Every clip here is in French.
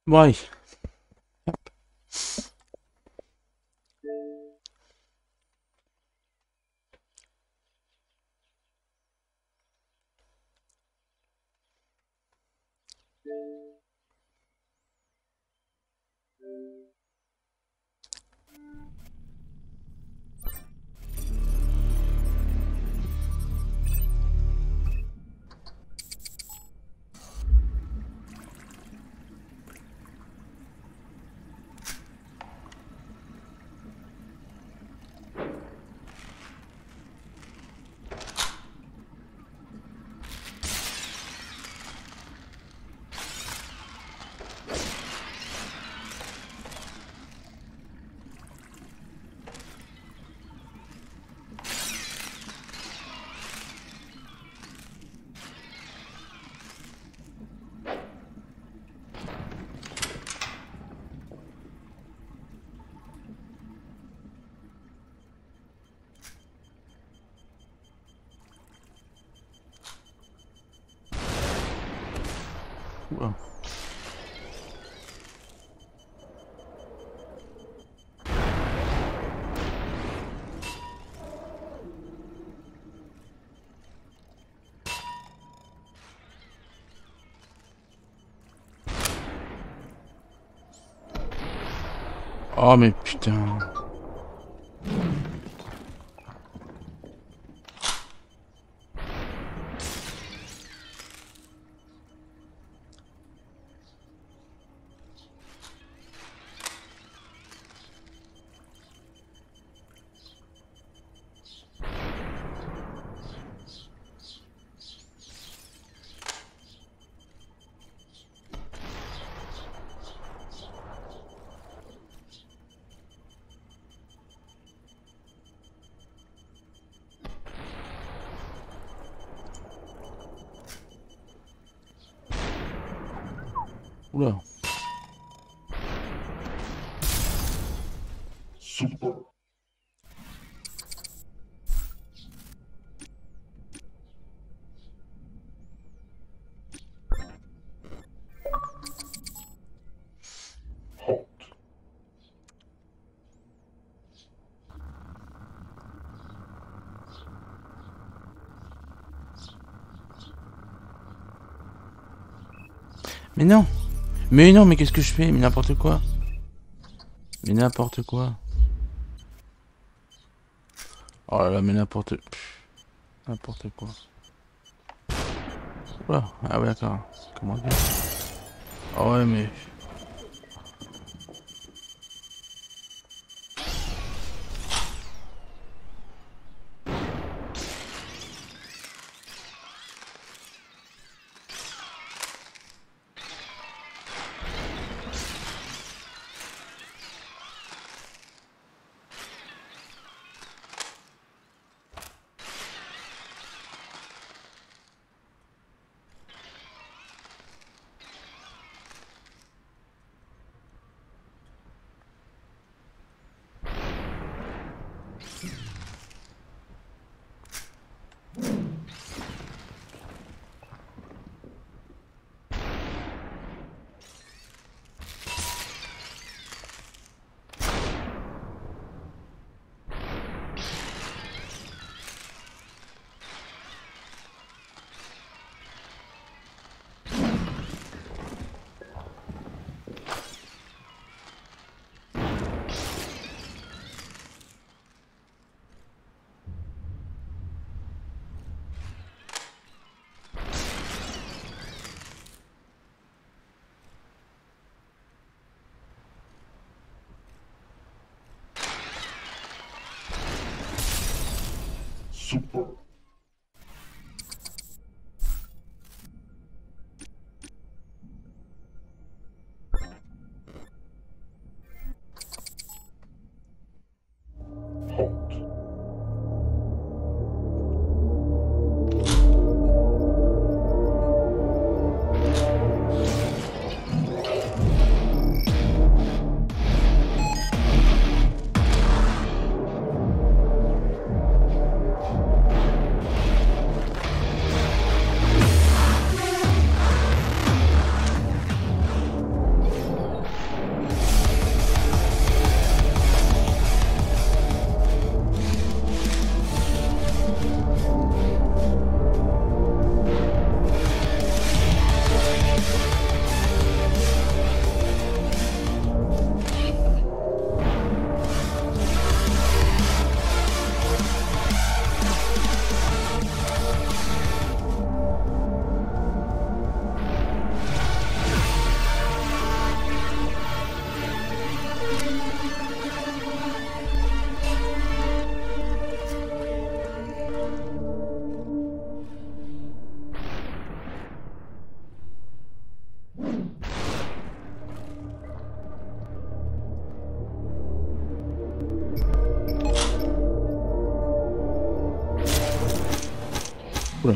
Ouais. Oula. Oh mais putain. Oula. Super. Hot. Mais non. Mais non, mais qu'est-ce que je fais? Mais n'importe quoi. Mais n'importe quoi. Oh là là, mais n'importe... N'importe quoi. Oula. Ah ouais, d'accord. Comment dire? Oh ouais, mais... Super. Hot. Oula.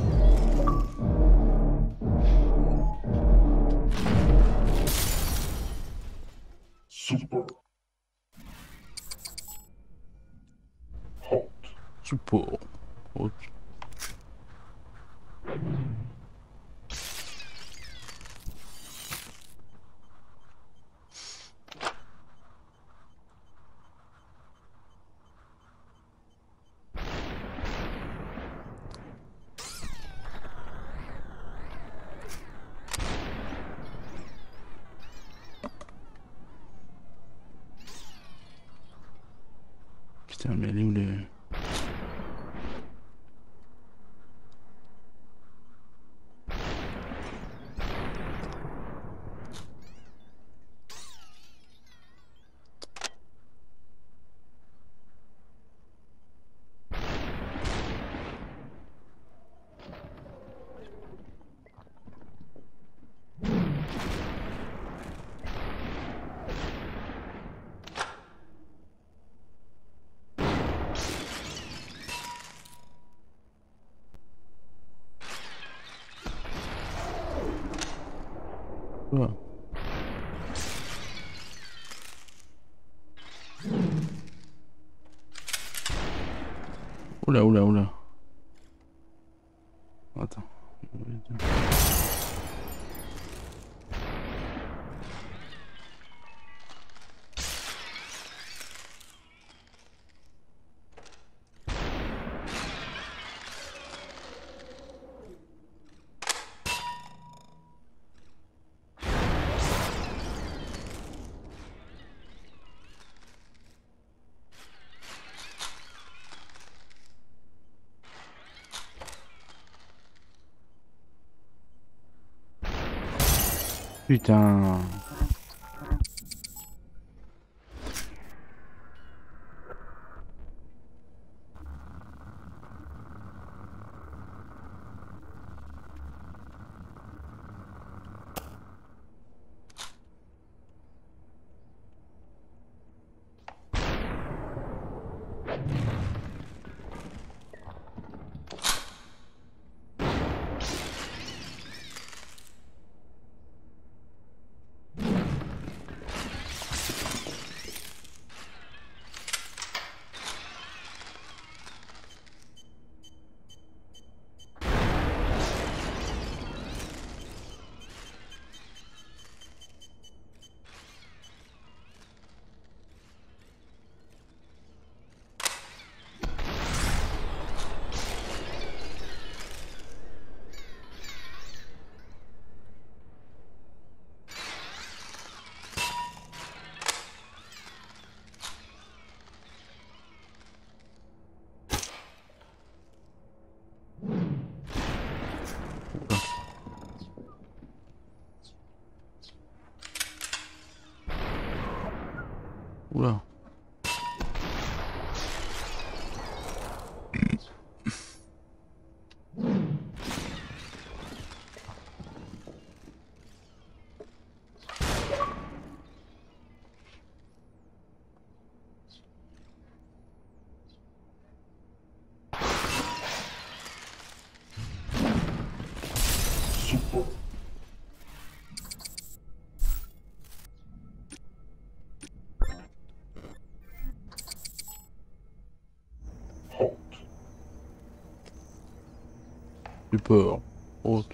Super. Hot. Support. Haute. Putain, mais elle est où les... Oula. Oula, oula, oula. Attends. Putain. Oula. Super. Hot. Support. Haute.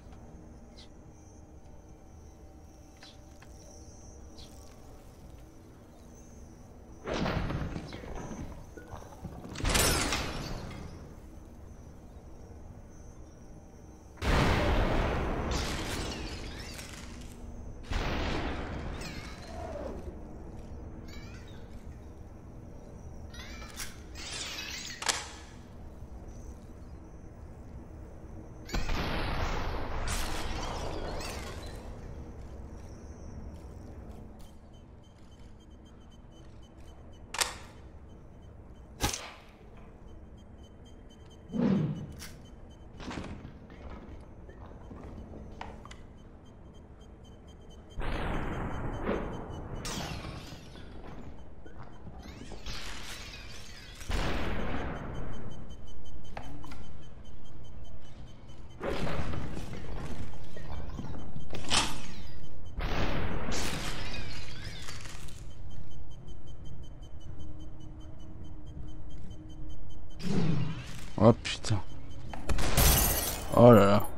Oh putain. Oh là là.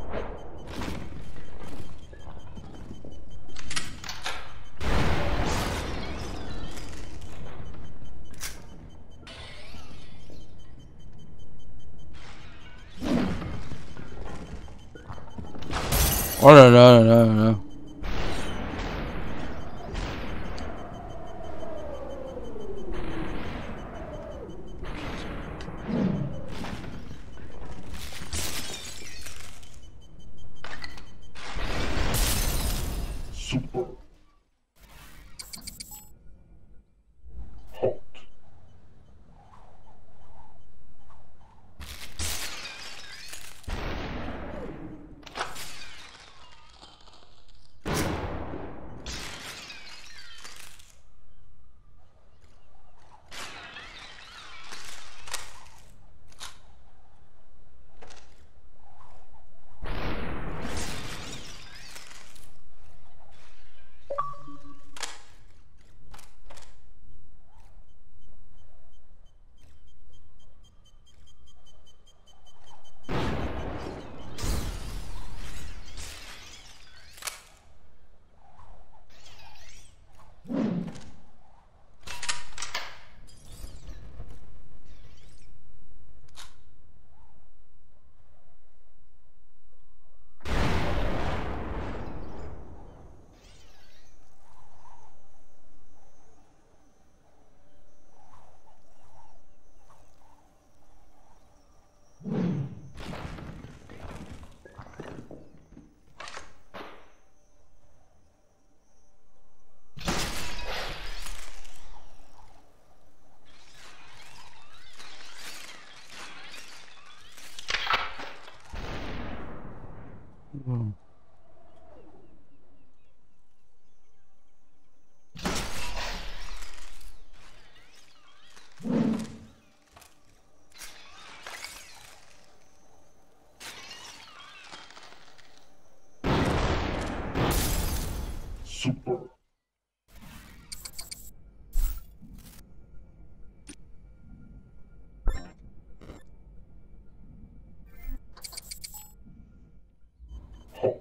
Oh là là là là là. Super. Hot. Wow. Super. Hot.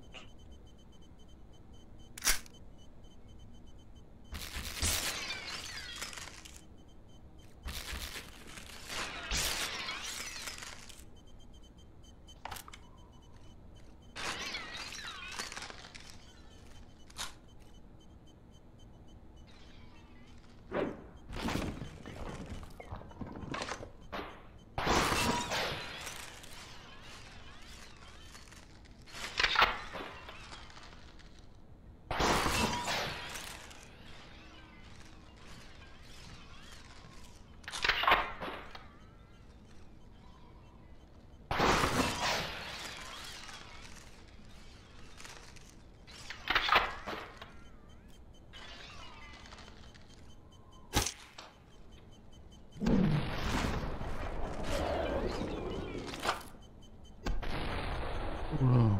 Wow.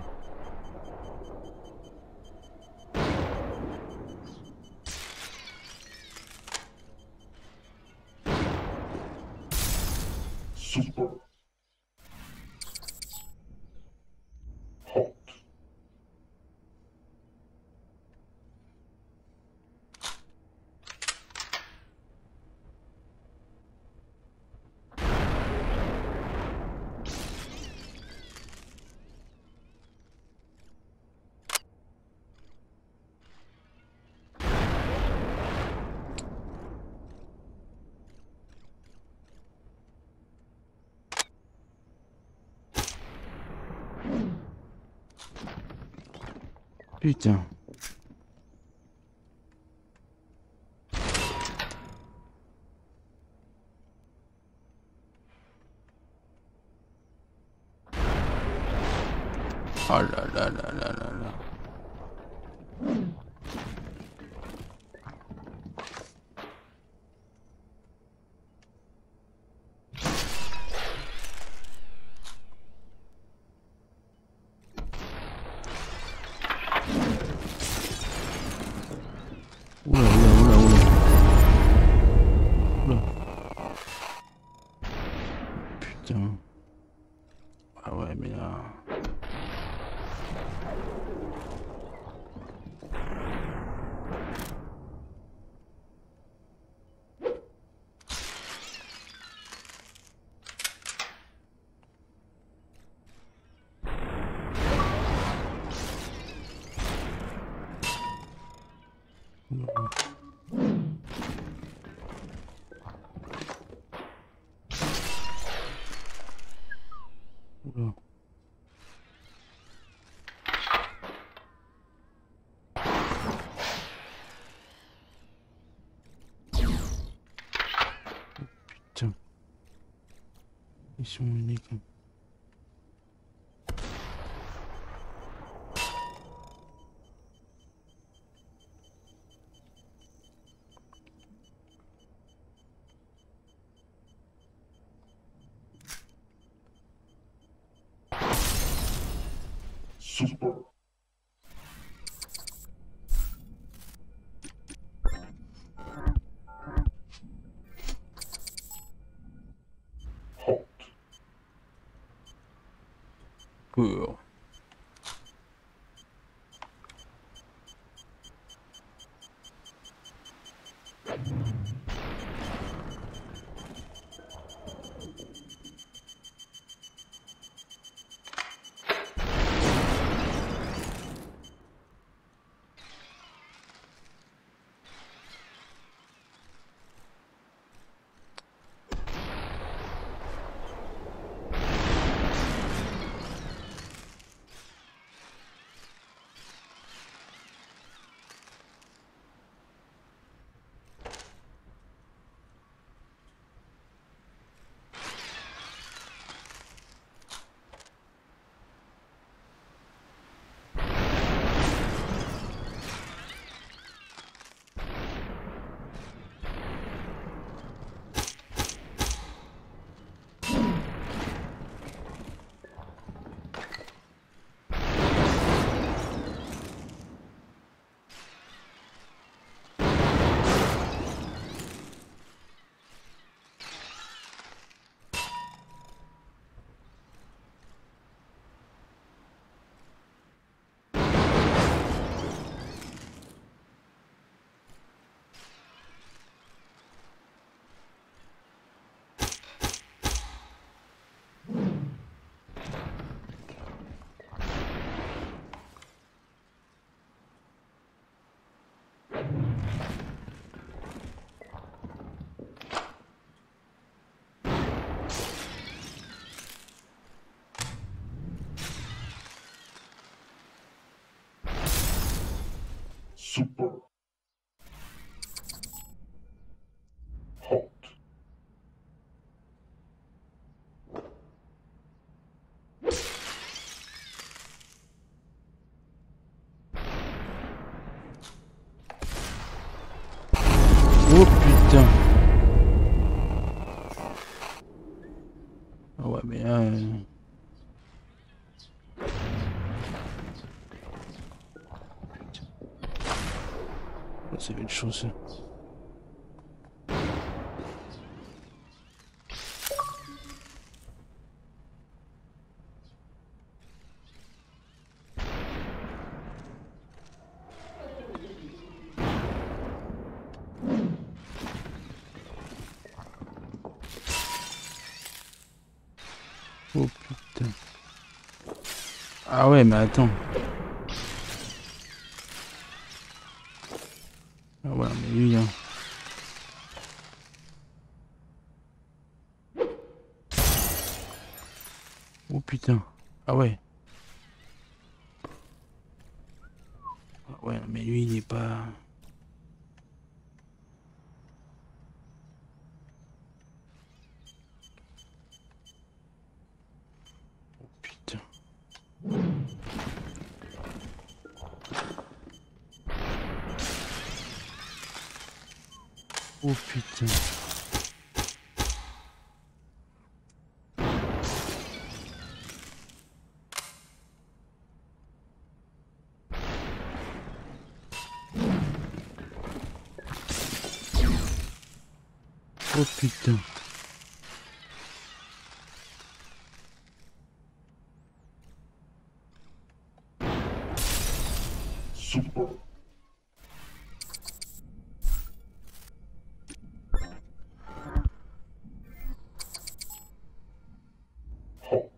Super. Hot. Putain. Oh là là là là là là. Oula, oula, oula, oula. Oula. Putain. Ah ouais, mais là... Oula. Putain. Ils sont uniques. Super. Hot. Pour. Super. Hot. Oh putain. Ah ouais, mais là... C'est une chose. Oh putain. Ah ouais, mais attends. Ah ouais, mais lui, hein. Oh putain. Ah ouais. Ah ouais, mais lui, il est pas... Oh putain. Oh putain. Oh putain. Super. Hot.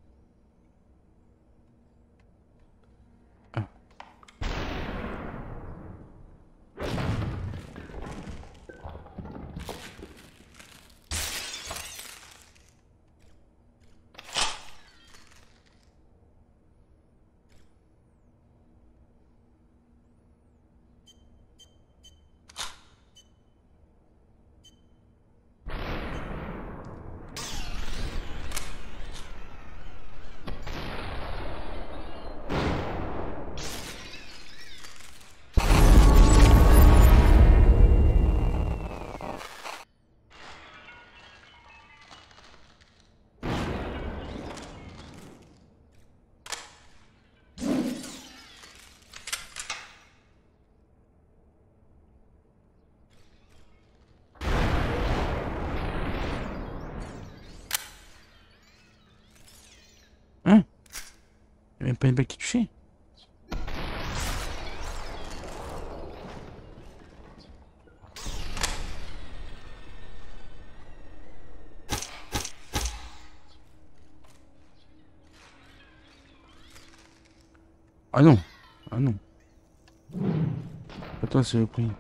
Hein? Il n'y a même pas une balle qui touchait. Ah non. Ah non. Attends, c'est le prix.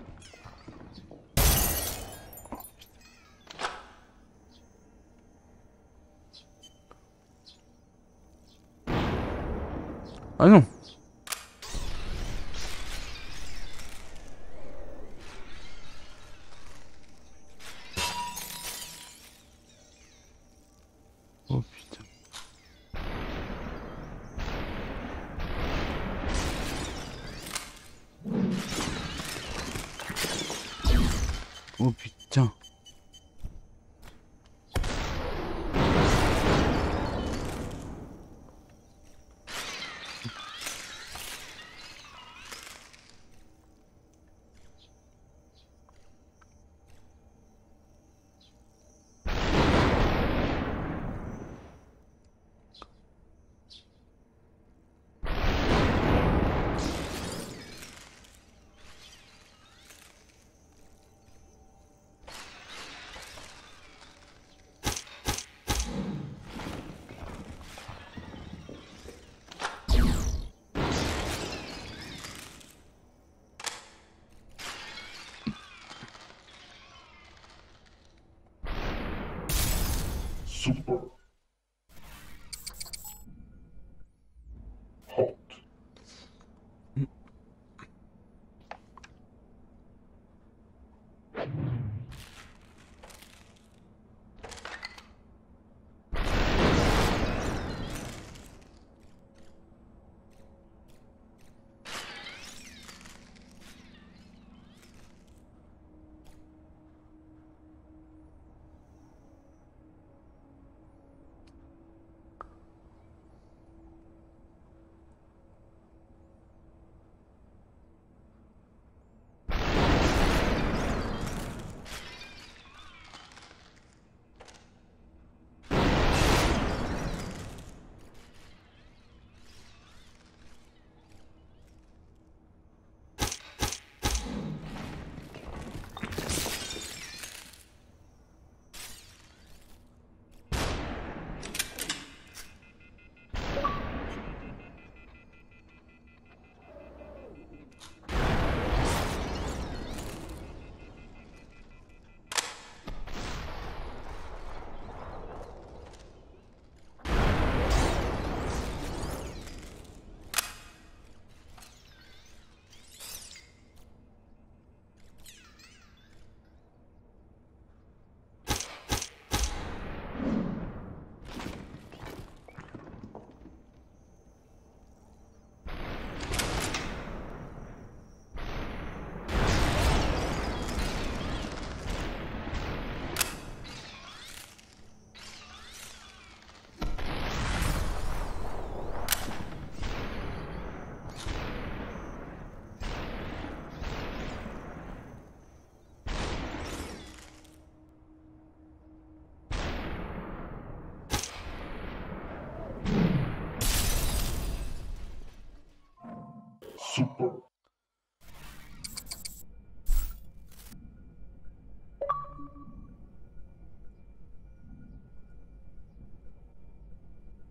Ah non. Oh putain. Oh putain. Super. Hot. Super.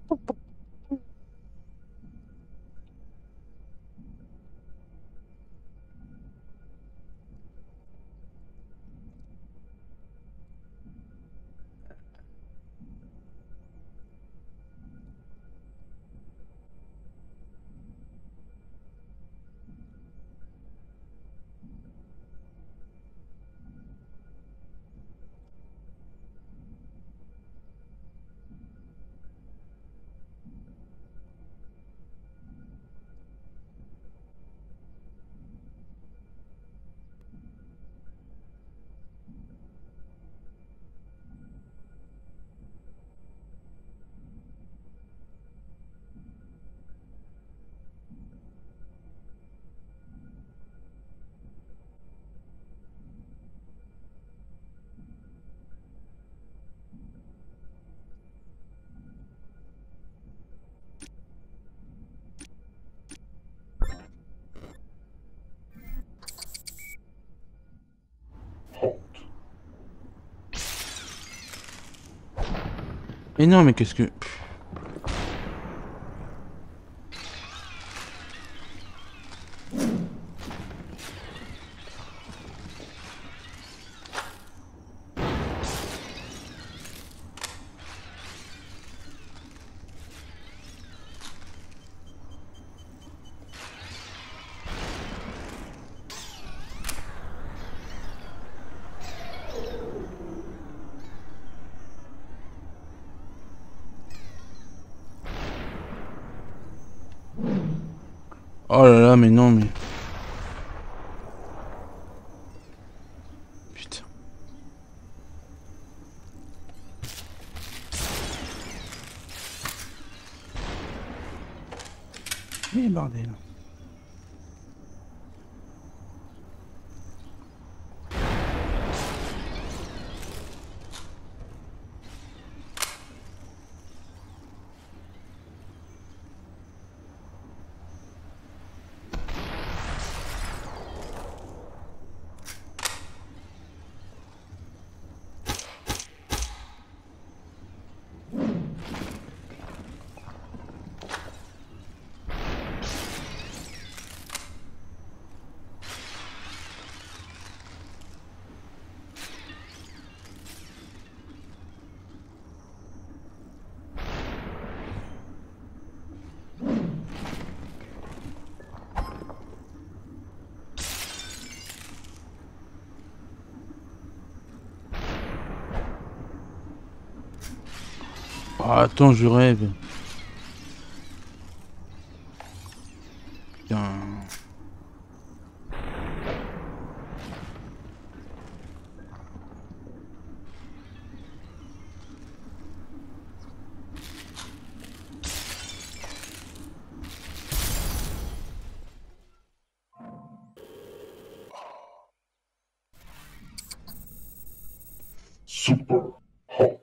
Halt. Mais non, mais qu'est-ce que... Oh là là, mais non, mais... Putain. Mais bordel. Oh, attends, je rêve. Putain. Super. Halt.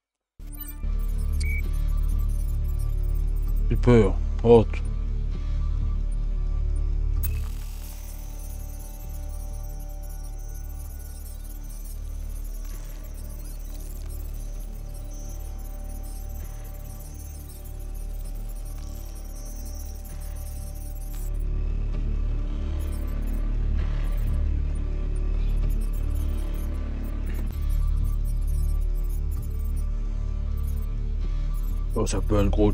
J'ai peur. Oh, oh, ça peut être gros.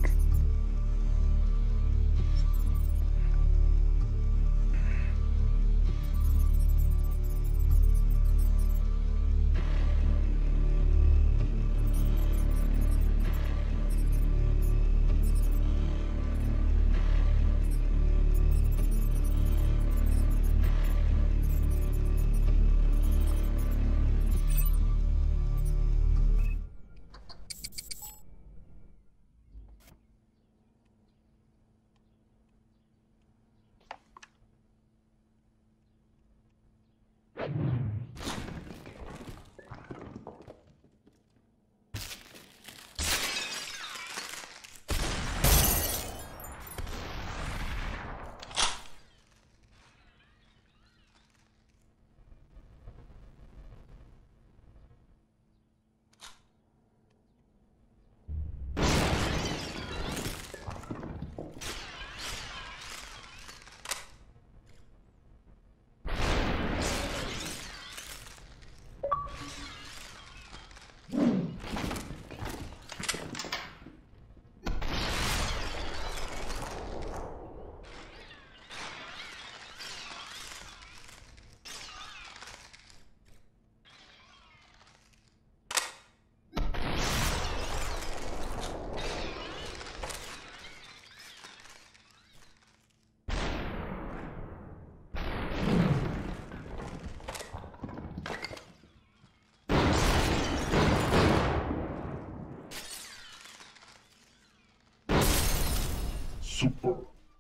Super.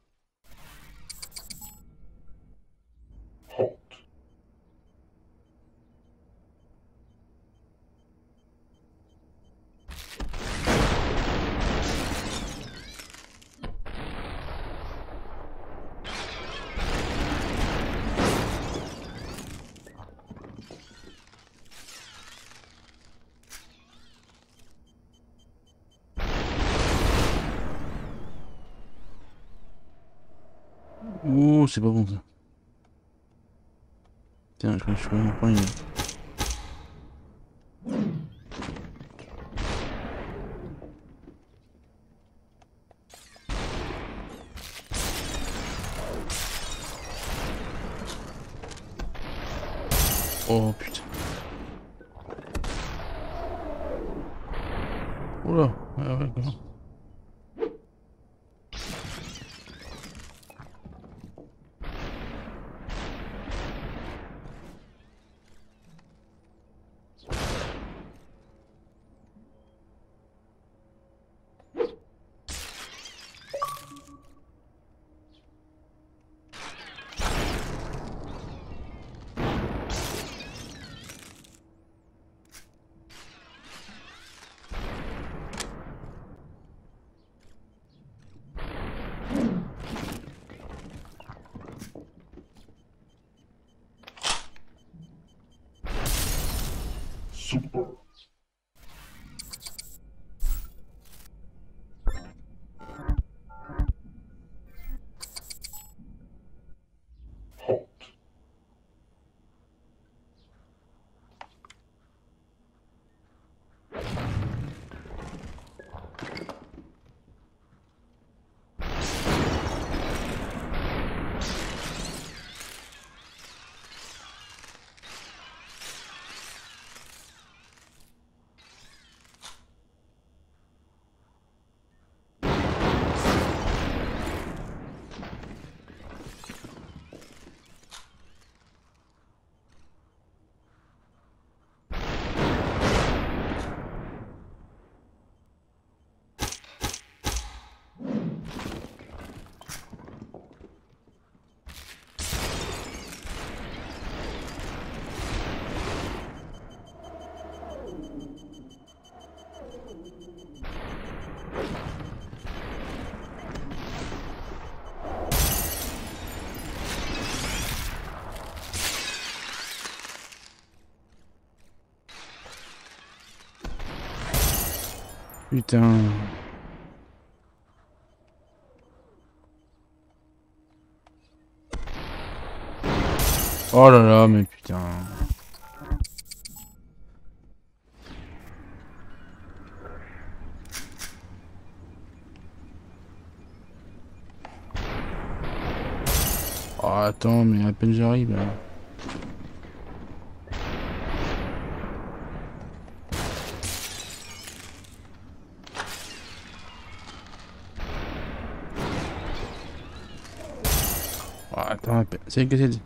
Hot. Ouh, c'est pas bon ça. Tiens, je peux en prendre une. Oh putain. Oula, ouais, d'accord. Super. Hot. Putain. Oh là là, mais putain. Oh, attends, mais à peine j'arrive là. Oh, attends, c'est que c'est.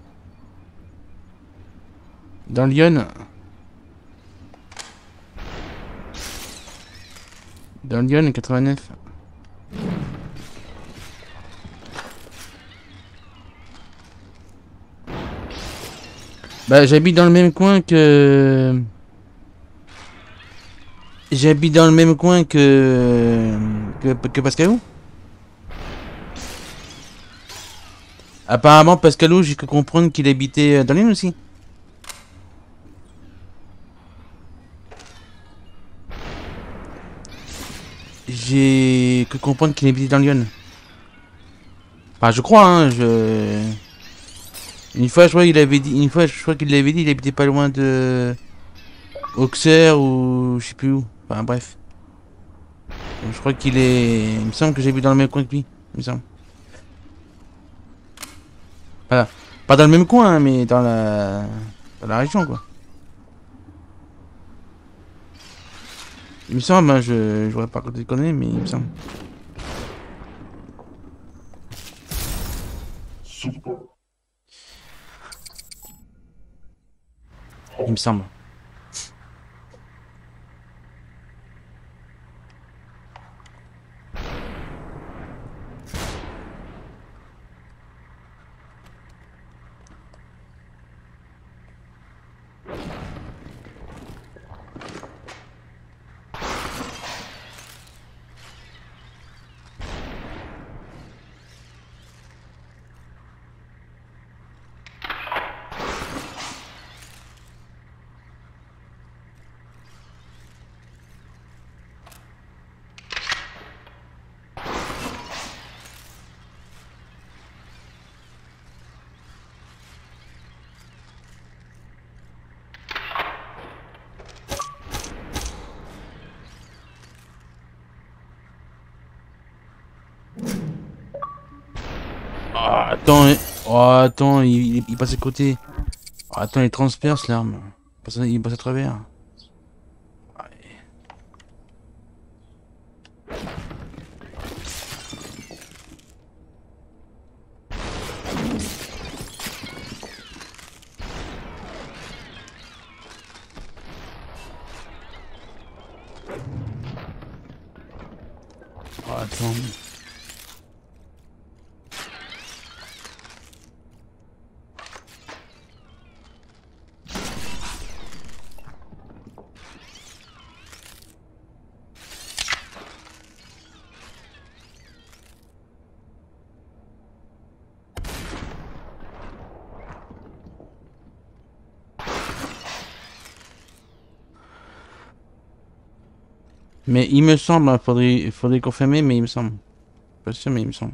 Dans Lyon. Dans Lyon 89. Bah j'habite dans le même coin que... J'habite dans le même coin que Pascalou. Apparemment Pascalou, j'ai cru comprendre qu'il habitait dans Lyon aussi. J'ai cru comprendre qu'il habitait dans Lyon. Enfin je crois hein, Une fois je crois qu'il avait dit. Une fois je crois qu'il l'avait dit, il habitait pas loin de. Auxerre ou je sais plus où. Enfin bref. Donc, je crois qu'il est. Il me semble que j'ai vu dans le même coin que lui. Il me semble. Voilà. Pas dans le même coin, hein, mais dans la région quoi. Il me semble, hein, je voudrais pas raconter de conneries, mais il me semble. Super. Il me semble. Ah, attends, oh, attends, il passe à côté. Oh, attends, il transperce l'arme. Il passe à travers. Oh, attends. Mais il me semble, hein, faudrait confirmer, mais il me semble. Pas sûr, mais il me semble.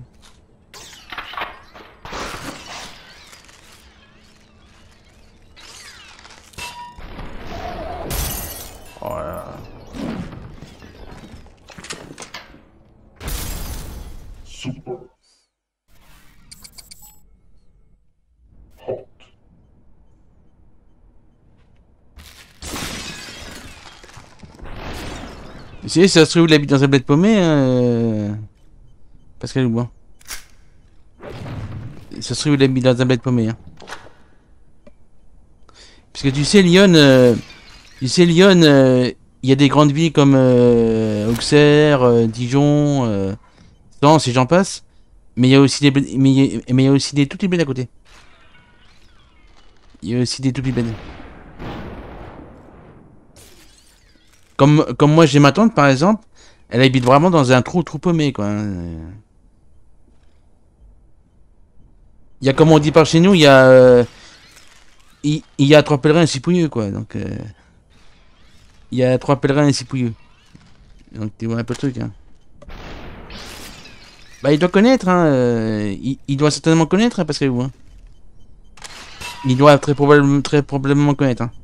Oh là là. Super. Hot. Si ça se trouve, il habite dans un bled paumé, hein, Pascal Louban. Ça se trouve, il habite dans un bled paumé, hein. Parce que tu sais, Lyon, il y a des grandes villes comme Auxerre, Dijon, Sens et j'en passe. Mais il y a aussi mais il y a aussi des tout petits bleds à côté. Il y a aussi des tout petits bleds. Comme moi, j'ai ma tante, par exemple. Elle habite vraiment dans un trou paumé, quoi, hein. Il y a, comme on dit par chez nous, il y a 3 pèlerins et 6 pouilleux, quoi. Donc, il y a 3 pèlerins et 6 pouilleux. Donc, tu vois un peu le truc, hein. Bah, il doit connaître, hein. Il doit certainement connaître, hein, parce que vous, hein. Il doit très probablement connaître, hein.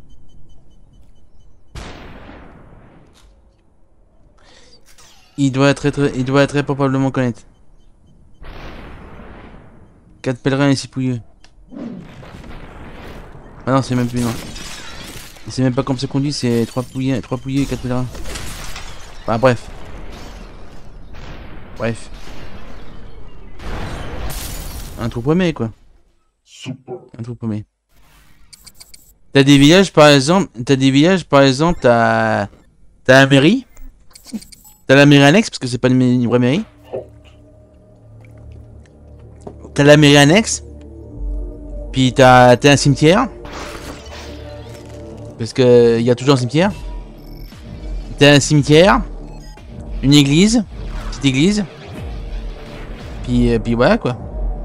Il doit très probablement connaître. 4 pèlerins et 6 pouilleux. Ah non, c'est même plus, non. C'est même pas comme ça qu'on dit, c'est 3 pouilleux et 4 pèlerins. Enfin, bref. Bref. Un trou paumé, quoi. Super. Un trou paumé. T'as des villages, par exemple, t'as la mairie. T'as la mairie annexe, parce que c'est pas une vraie mairie. T'as la mairie annexe. Puis t'as un cimetière. Parce que y a toujours un cimetière. T'as un cimetière. Une église. Petite église. Puis voilà, quoi.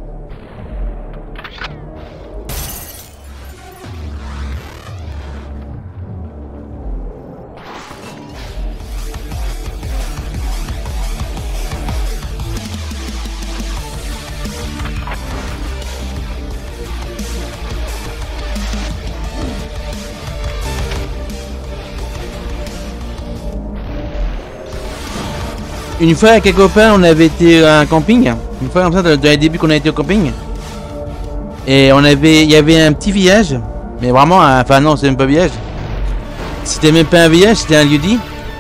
Une fois avec un copain, on avait été à un camping. Une fois comme ça, dans les débuts qu'on a été au camping. Et il y avait un petit village. Mais vraiment, enfin non, c'est même pas un village. C'était même pas un village, c'était un lieu-dit.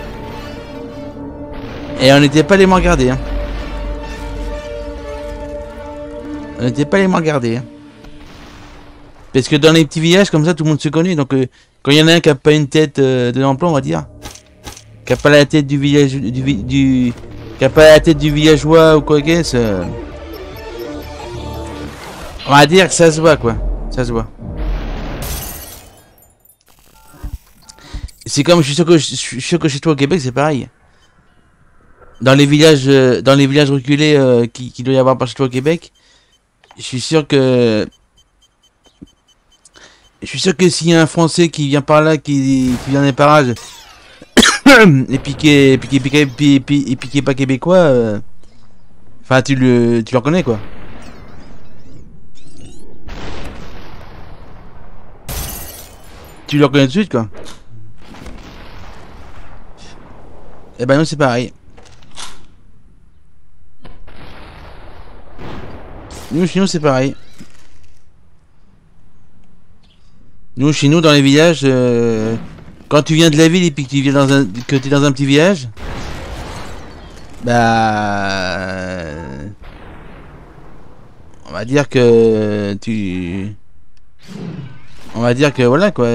Et on n'était pas les moins regardés, hein. On n'était pas les moins regardés, hein. Parce que dans les petits villages comme ça, tout le monde se connaît. Donc quand il y en a un qui a pas une tête de l'emploi, on va dire. Qui a pas la tête du village qui a pas la tête du villageois ou quoi qu'est-ce, on va dire que ça se voit, quoi. Ça se voit. C'est comme, je suis sûr que chez toi au Québec c'est pareil. Dans les villages reculés qui doit y avoir par chez toi au Québec, je suis sûr que s'il y a un Français qui vient par là, qui vient des parages, et puis qui est pas québécois, enfin tu le reconnais, quoi. Tu le reconnais tout de suite, quoi. Et ben non, c'est pareil. Nous, chez nous, c'est pareil. Nous, chez nous, dans les villages, quand tu viens de la ville et puis que tu viens que t'es dans un petit village, bah, on va dire que on va dire que voilà quoi.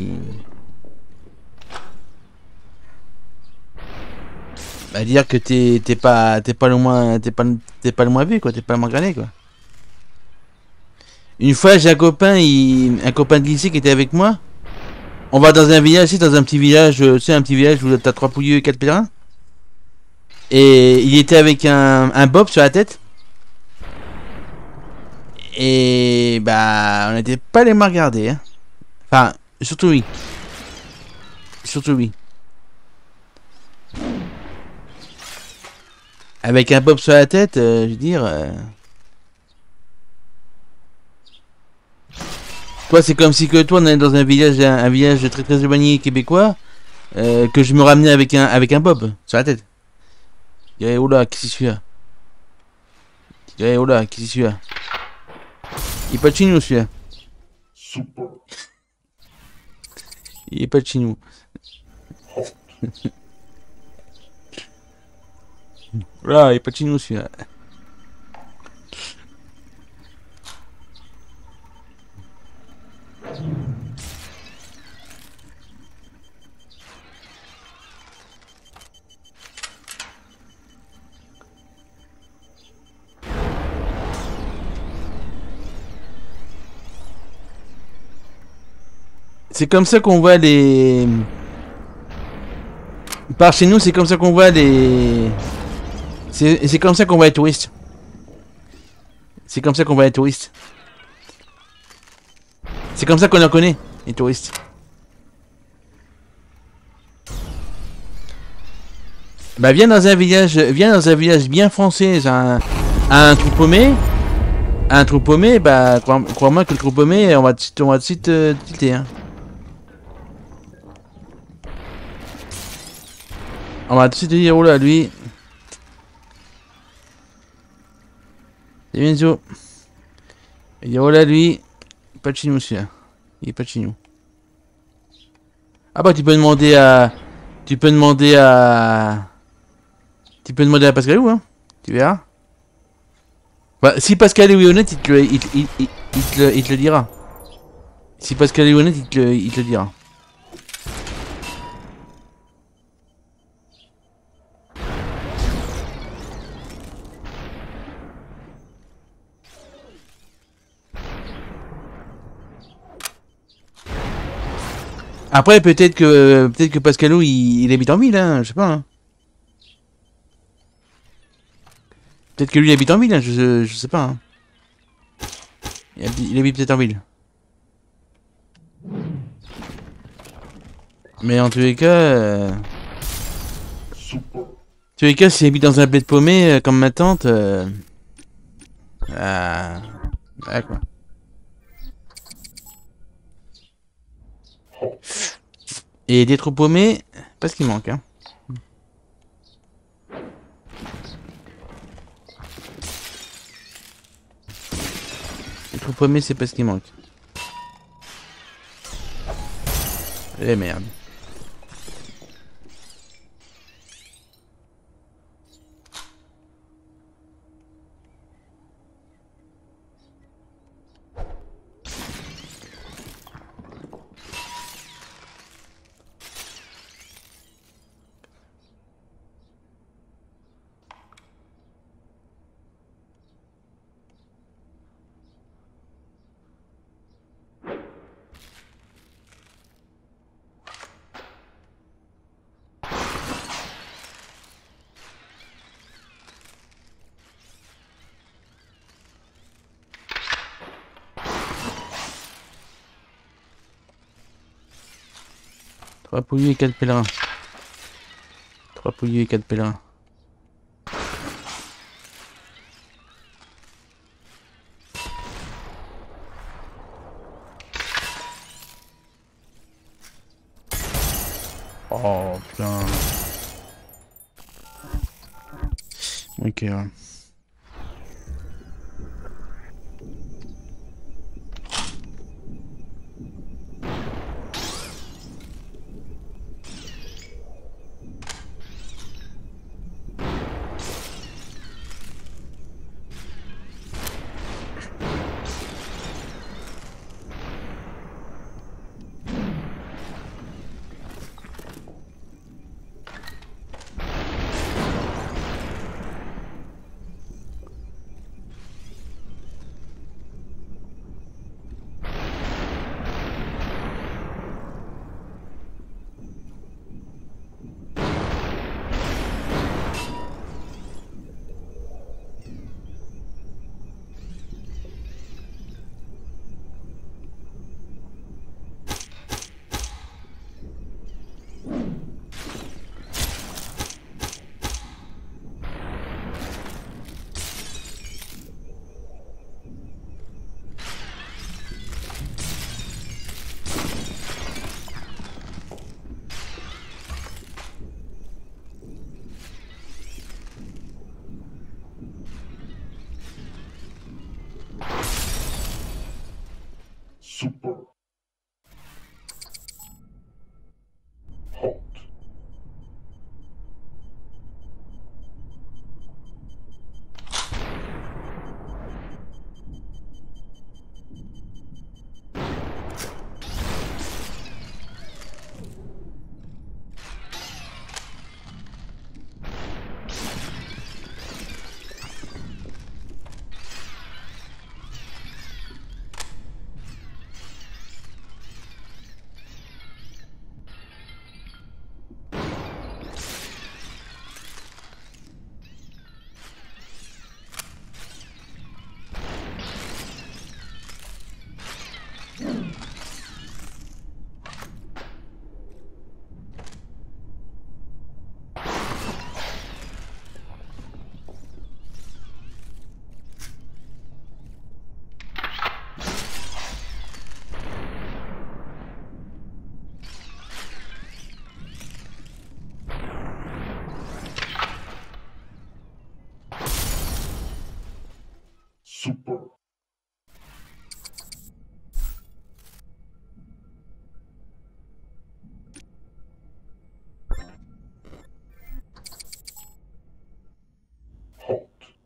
On va dire que t'es pas le moins, t'es pas le moins vu quoi, t'es pas le moins gradé quoi. Une fois, j'ai un copain, un copain de lycée qui était avec moi. On va dans un village, dans un petit village, tu sais, un petit village où t'as 3 pouilleux et 4 pèlerins. Et il était avec un bob sur la tête. Et bah, on n'était pas les moins regardés. Hein. Enfin, surtout lui. Surtout lui. Avec un bob sur la tête, je veux dire. Toi, c'est comme si que toi, on allait dans un village très très éloigné québécois, que je me ramenais avec un bob sur la tête. Je dirais, oh là, qui c'est celui-là? Je dirais, oh là, qui c'est celui-là? Il est pas de chez nous celui-là. Super. Il est pas de chez nous. Là, il est pas de chez nous celui-là. C'est comme ça qu'on voit les... Par chez nous, c'est comme ça qu'on voit les... C'est comme ça qu'on voit les touristes. C'est comme ça qu'on voit les touristes. C'est comme ça qu'on en connaît, les touristes. Bah viens dans un village bien français, un trou paumé. Un trou paumé, bah crois-moi que le trou paumé, on va tout de suite tilter. Hein. On va tout de suite dire, oh là, lui. C'est Benzo. Il dit, oh là, lui. Pas de chez nous, celui-là. Il est pas de chez nous. Ah bah, tu peux demander à... Tu peux demander à Pascalou, hein. Tu verras. Bah, si Pascal est honnête, il te le dira. Si Pascal est honnête, il te le dira. Après, peut-être que Pascalou, il habite en ville, hein, je sais pas. Hein. Peut-être que lui, il habite en ville, hein, je sais pas. Hein. Il habite peut-être en ville. Mais en tous les cas... Super. En tous les cas, s'il habite dans un bled paumé, comme ma tante... Ouais, quoi. Et des trous paumés, pas ce qui manque, hein. Les trous paumés, c'est pas ce qui manque. Eh merde. Trois poulies et 4 pèlerins. 3 poulies et 4 pèlerins. Oh putain. Ok. Ouais. super, hot,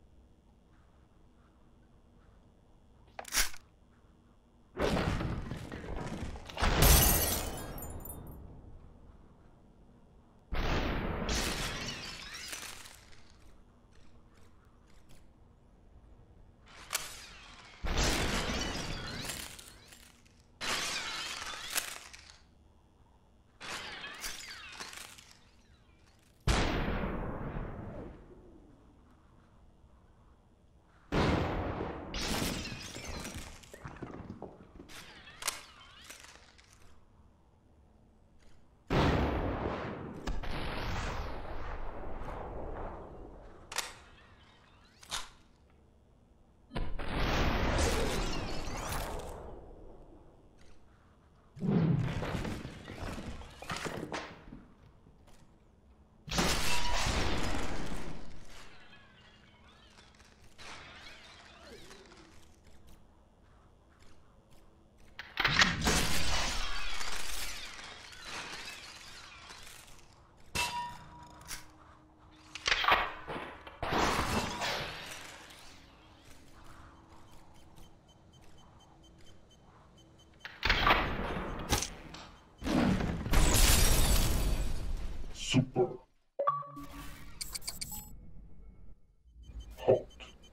super, hot,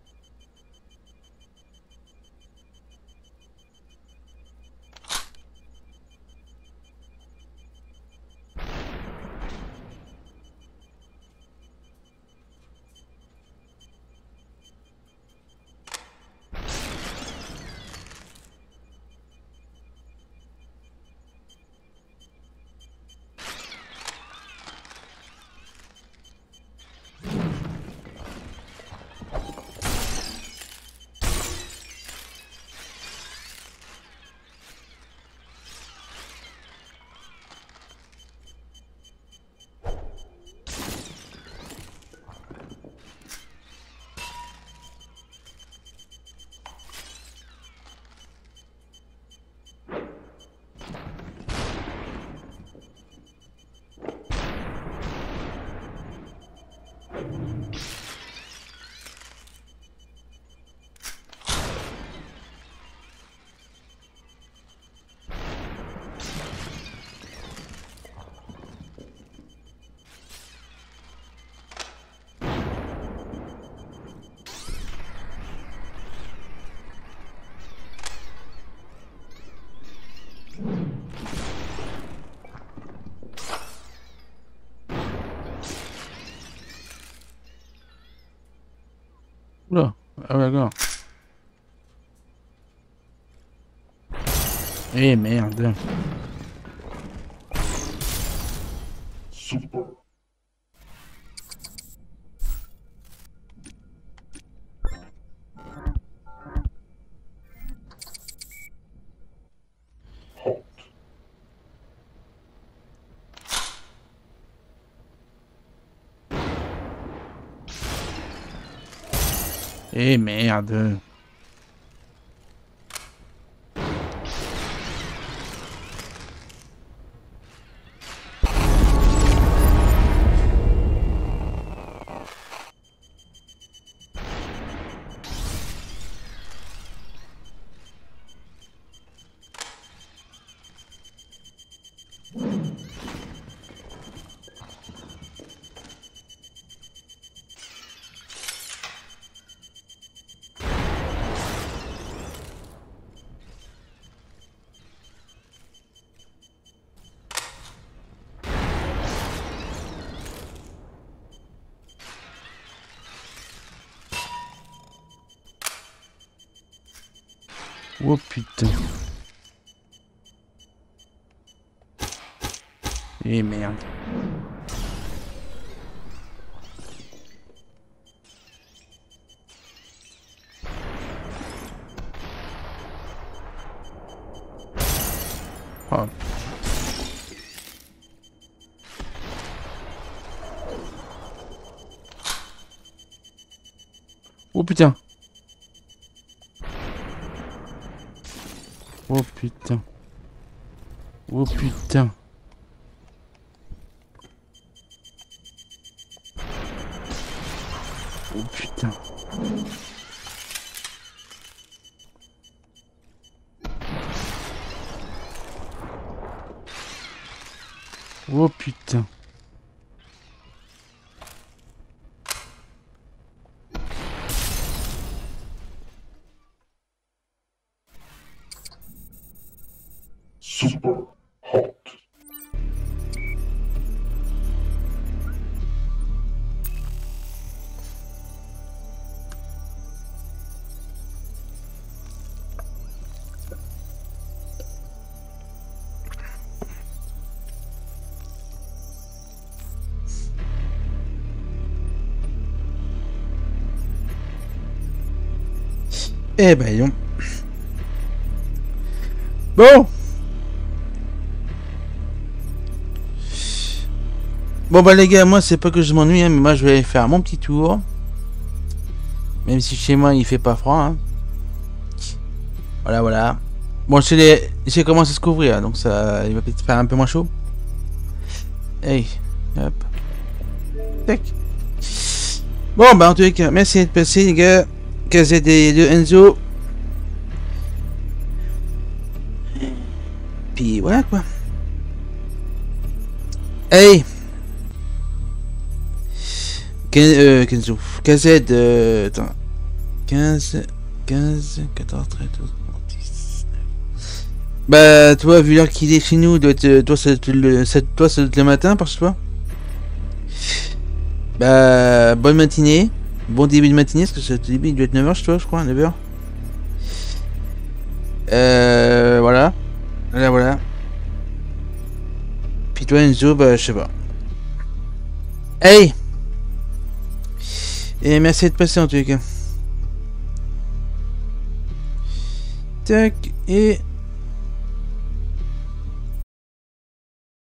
Oula. Ah ouais, d'accord. Eh merde. super, hot, Eh merde. Oh putain. Eh merde. Oh. Oh putain. Oh putain. Oh putain. Oh putain. Oh putain. Super hot. Eh ben non. Bon. Bon bah les gars, moi c'est pas que je m'ennuie, hein, mais moi je vais aller faire mon petit tour. Même si chez moi il fait pas froid. Hein. Voilà, voilà. Bon, j'ai commencé à se couvrir, donc ça, il va peut-être faire un peu moins chaud. Hey, hop. Tac. Bon bah en tous les cas, merci d'être passé les gars. KZD de Enzo. Puis voilà quoi. Hey. Kenzo. KZ, attends. 15, 14, 13, 12, 10. Bah, toi, vu l'heure qu'il est chez nous, doit être, toi, ça doit être le matin, parce que toi. Bah, bonne matinée. Bon début de matinée, parce que ce début, il doit être 9h chez toi, je crois, 9h. Voilà. Voilà, voilà. Puis toi, Enzo, bah, je sais pas. Hey! Et merci d'être passé en tout cas. Tac, et